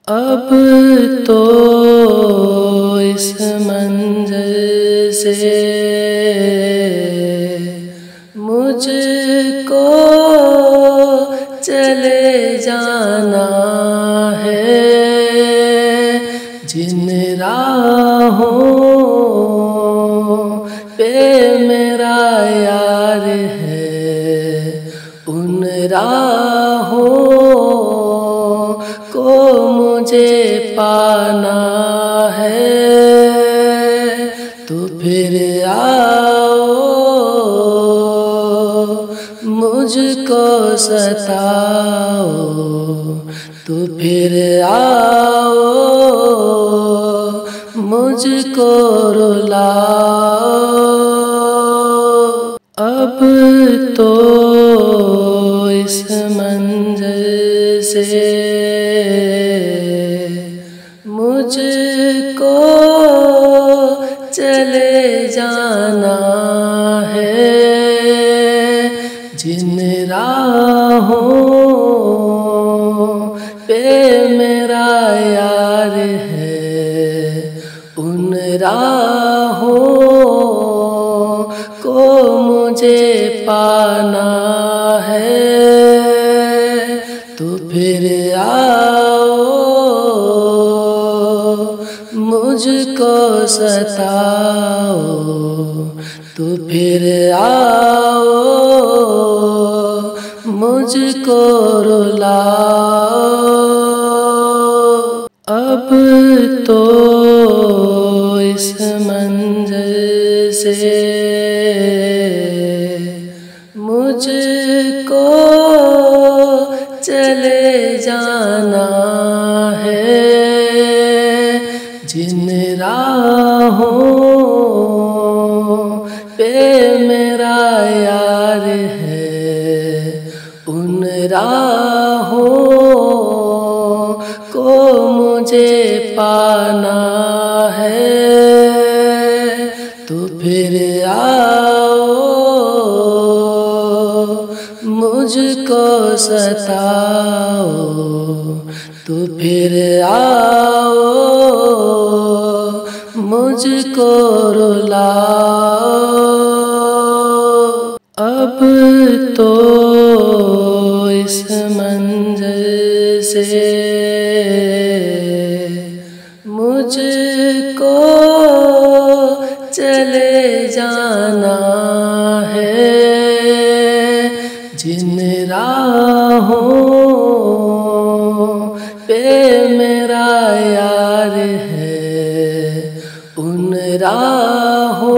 अब तो इस मंज़िल से मुझको चले जाना है। जिन राहों पे मेरा यार है, उन राहों को मुझे पाना है। तो फिर आओ मुझको सताओ, तो फिर आओ मुझको रुलाओ। अब तो इस मंज़िल से मुझको चले जाना है। जिन राहों पे मेरा यार है, उन राहों को मुझे पाना है। तो फिर आओ मुझको सताओ, तो फिर आओ मुझको रुलाओ। अब तो इस मंज़िल से मुझको चले जाना है। जिन राहों पे मेरा यार है, उन राहों को मुझे पाना है। तो फिर आओ मुझको सताओ, तो फिर आओ मुझको रुलाओ। अब तो इस मंज़िल से मुझको चले जाना है। जिन राहों पे मेरा यार है, उन राहों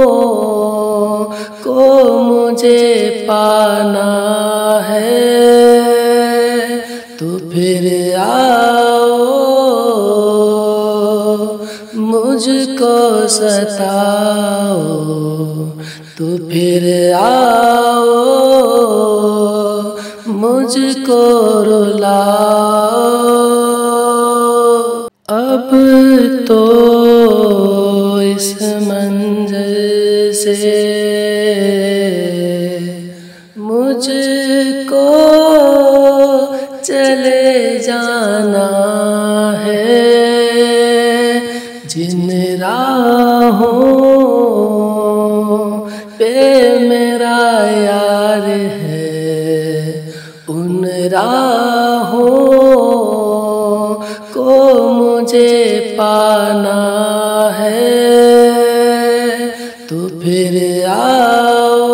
को मुझे पाना है। तो फिर आओ मुझको सताओ, तो फिर आओ मुझको रुलाओ। अब तो इस मंज़िल से मुझको चले जाना है। जिन राहों पे मेरा यार है, उन राहों को मुझे पाना है। तो फिर आओ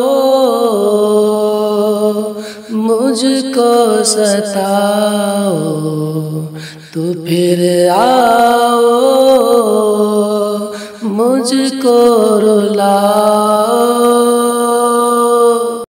मुझको सताओ, तो फिर आओ मुझको रुलाओ।